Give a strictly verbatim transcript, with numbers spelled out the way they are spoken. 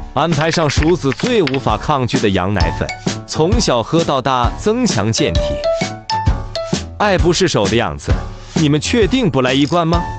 安排上叔子最无法抗拒的羊奶粉，从小喝到大，增强健体。爱不释手的样子，你们确定不来一罐吗？